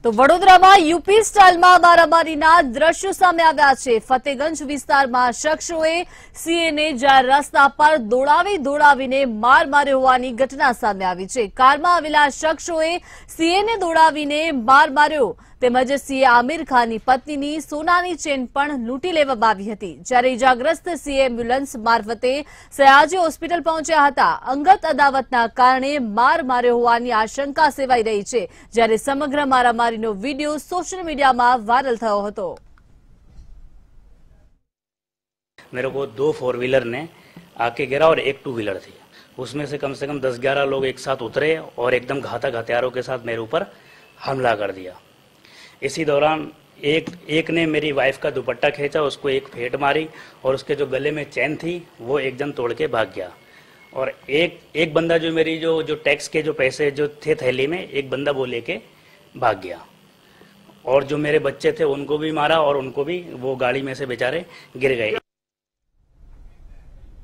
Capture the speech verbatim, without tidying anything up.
તો વડોદરામાં યુપી સ્ટાઇલમાં મારામારીના દ્રશ્યો સામે આવ્યા છે। ફતેગંજ વિસ્તારમાં શખ્સોએ સીએને જ્યાં રસ્તા પર દોડાવી દોડાવીને માર માર્યો હોવાની ઘટના સામે આવી છે। કારમાં આવેલા શખ્સોએ સીએને દોડાવીને માર માર્યો તેમજ સીએ આમિર ખાનની પત્નીની સોનાની ચેન પણ લૂંટી લેવામાં આવી હતી। જ્યારે ઇજાગ્રસ્ત સીએ એમ્બ્યુલન્સ મારફતે સયાજી હોસ્પિટલ પહોંચ્યા હતા। અંગત અદાવતના કારણે માર માર્યો હોવાની આશંકા સેવાઈ રહી છે। જ્યારે સમગ્ર મારામારીનો वीडियो सोशल मीडिया में वायरल थयो हतो। मेरे को दो फोर व्हीलर ने आके गिरा और एक टू व्हीलर थी, उसमें से कम से कम दस ग्यारह लोग एक साथ उतरे और एकदम घातक हथियारों के साथ मेरे ऊपर हमला कर दिया। इसी दौरान एक एक ने मेरी वाइफ का दुपट्टा खींचा, उसको एक फेंट मारी और उसके जो गले में चैन थी वो एकदम तोड़ के भाग गया। और एक एक बंदा जो मेरी जो जो टैक्स के जो पैसे जो थे थैली में, एक बंदा वो लेके भाग गया। और जो मेरे बच्चे थे उनको भी मारा और उनको भी वो गाड़ी में से बेचारे गिर गए।